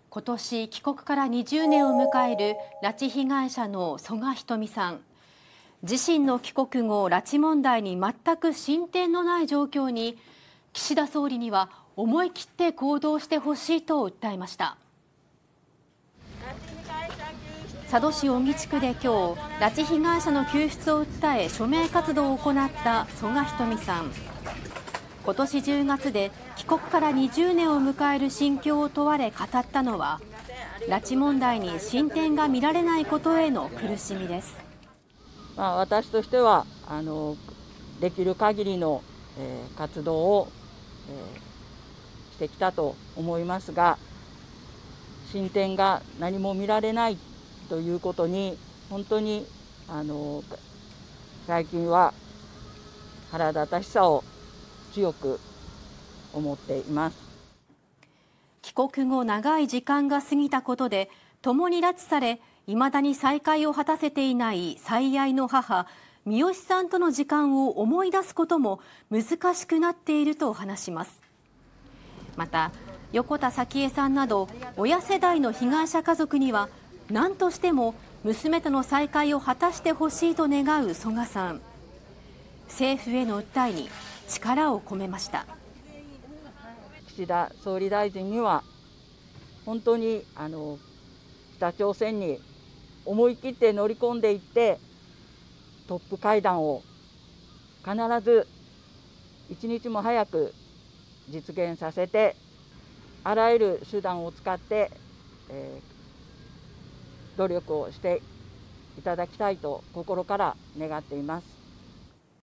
今年帰国から20年を迎える拉致被害者の曽我ひとみさん。自身の帰国後、拉致問題に全く進展のない状況に、岸田総理には思い切って行動してほしいと訴えました。佐渡市小木地区で今日、拉致被害者の救出を訴え署名活動を行った曽我ひとみさん。今年10月で帰国から20年を迎える心境を問われ語ったのは、拉致問題に進展が見られないことへの苦しみです。 私としてはできる限りの活動をしてきたと思いますが、進展が何も見られないということに本当に最近は腹立たしさを強く思っています。 帰国後長い時間が過ぎたことで、共に拉致されいまだに再会を果たせていない最愛の母ミヨシさんとの時間を思い出すことも難しくなっていると話します。また横田早紀江さんなど親世代の被害者家族には何としても娘との再会を果たしてほしいと願う曽我さん。政府への訴えに力を込めました。 岸田総理大臣には本当に北朝鮮に思い切って乗り込んでいってトップ会談を必ず一日も早く実現させて、あらゆる手段を使って努力をしていただきたいと心から願っています。